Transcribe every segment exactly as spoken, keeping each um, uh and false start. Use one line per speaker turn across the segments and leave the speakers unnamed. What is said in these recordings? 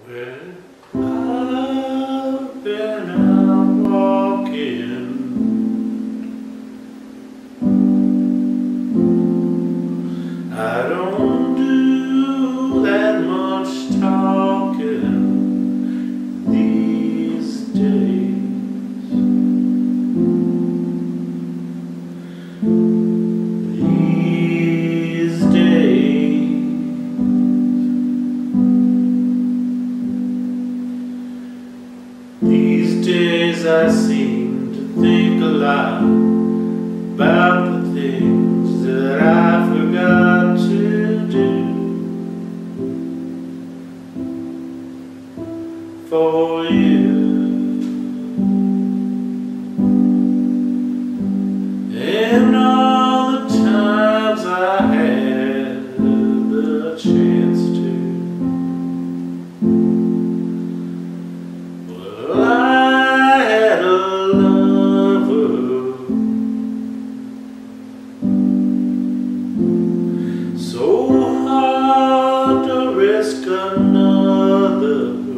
Well, I've been out walking. I don't do that much talking these days. These days. These days I seem to think a lot about the things that I forgot to do for you. And all the times I had the chance to, well, I had a lover so hard to risk another.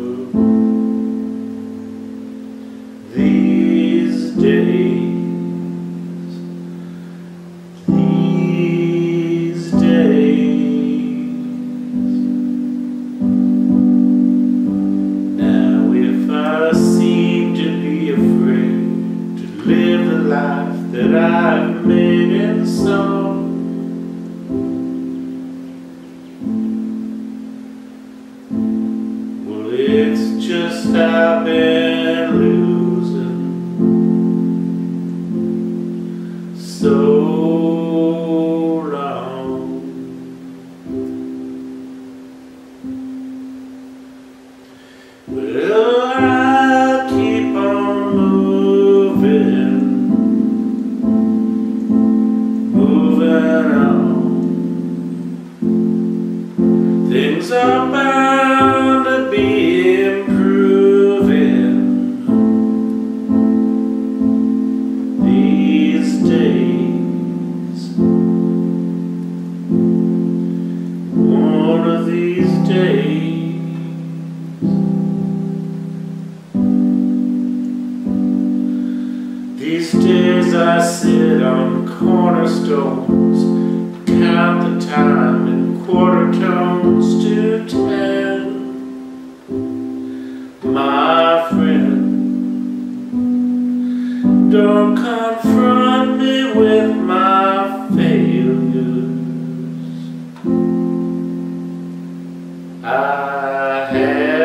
These days, these days. Now if I seem to be afraid to live the life that I've made in song, well, it's just I've been losing so long. Well, I keep on moving, moving on. Things are bound to be improving these days. One of these days. These days I sit on cornerstones, count the time in quarter tones to ten. My friend, don't confront me with my failures. I have